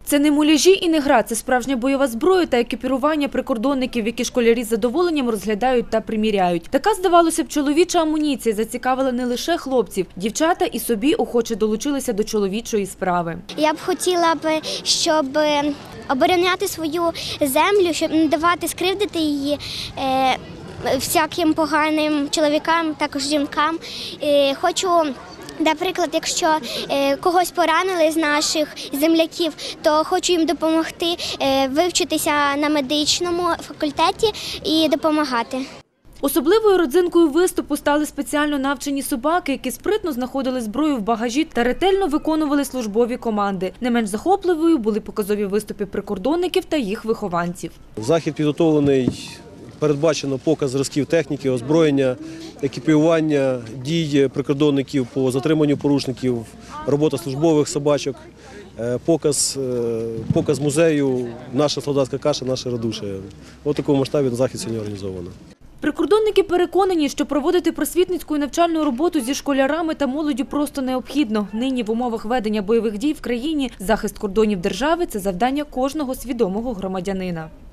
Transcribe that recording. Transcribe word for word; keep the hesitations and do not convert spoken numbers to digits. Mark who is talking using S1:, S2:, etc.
S1: Це не муляжі і не гра, це справжня бойова зброя та екіпірування прикордонників, які школярі з задоволенням розглядають та приміряють. Така, здавалося б, чоловіча амуніція зацікавила не лише хлопців. Дівчата і собі охоче долучилися до чоловічої справи.
S2: Я б хотіла б, щоб обороняти свою землю, щоб не давати скривдити її е, всяким поганим чоловікам, також жінкам. Е, хочу Наприклад, якщо когось поранили з наших земляків, то хочу їм допомогти вивчитися на медичному факультеті і допомагати.
S1: Особливою родзинкою виступу стали спеціально навчені собаки, які спритно знаходили зброю в багажі та ретельно виконували службові команди. Не менш захопливою були показові виступи прикордонників та їх вихованців.
S3: Захід підготовлений. Передбачено показ зразків техніки, озброєння, екіпірування, дій прикордонників по затриманню порушників, робота службових собачок, показ, показ музею «Наша солдатська каша, наше радушие». Ось в такому масштабі захід сьогодні організовано.
S1: Прикордонники переконані, що проводити просвітницьку і навчальну роботу зі школярами та молоддю просто необхідно. Нині в умовах ведення бойових дій в країні захист кордонів держави – це завдання кожного свідомого громадянина.